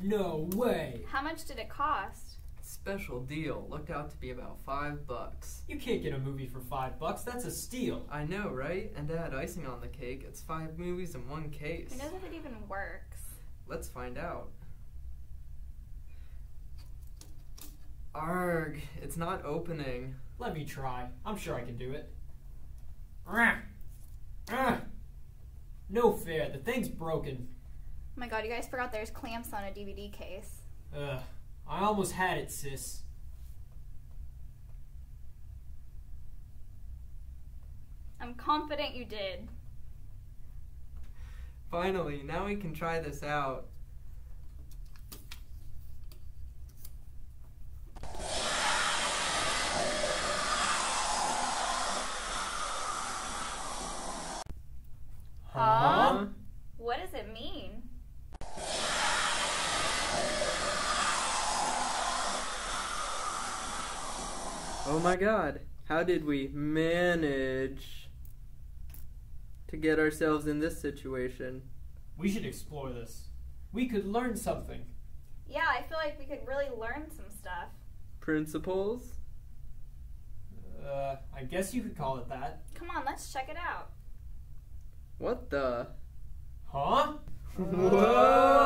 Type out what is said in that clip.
No way. How much did it cost? Special deal. Looked out to be about $5. You can't get a movie for $5. That's a steal. I know, right? And to add icing on the cake, it's 5 movies in one case. Who knows if it even works? Let's find out. Arg, it's not opening. Let me try. I'm sure I can do it. No fair. The thing's broken. Oh my god, you guys forgot there's clamps on a DVD case. I almost had it, sis. I'm confident you did. Finally, now we can try this out. Huh? What does it mean? Oh my god, how did we manage to get ourselves in this situation? We should explore this. We could learn something. Yeah, I feel like we could really learn some stuff. Principles? I guess you could call it that. Come on, let's check it out. What the? Huh? Whoa!